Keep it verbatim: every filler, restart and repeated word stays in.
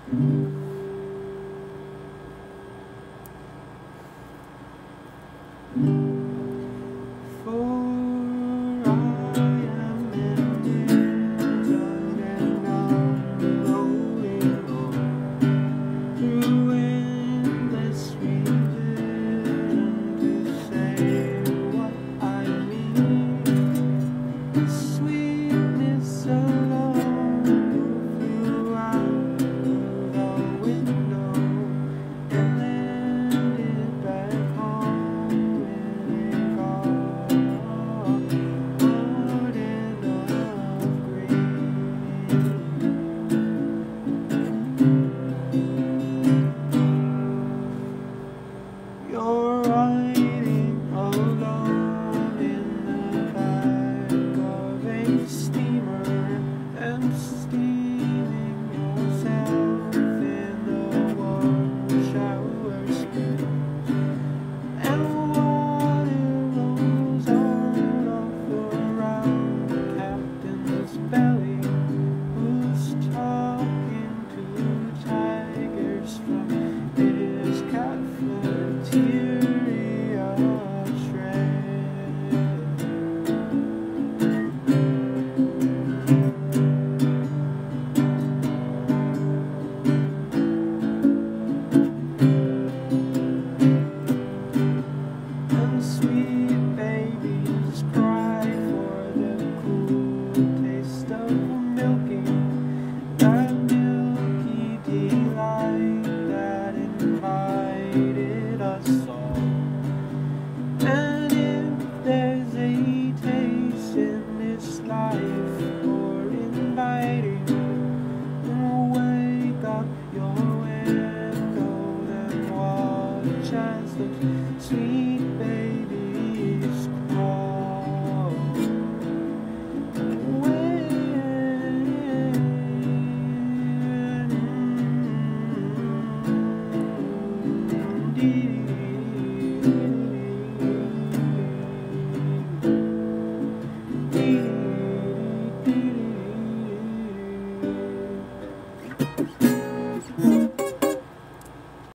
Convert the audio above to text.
You're riding alone in the back of a steamer and steaming yourself in the warm shower springs, and water rolls out of the round captain's belly, who's talking to tigers from his cafeteria tray. And sweet babies cry for the cool taste of milking, that milky delight that invited us all. And if there's a taste in this life for inviting, wake up your window and watch as the sweet baby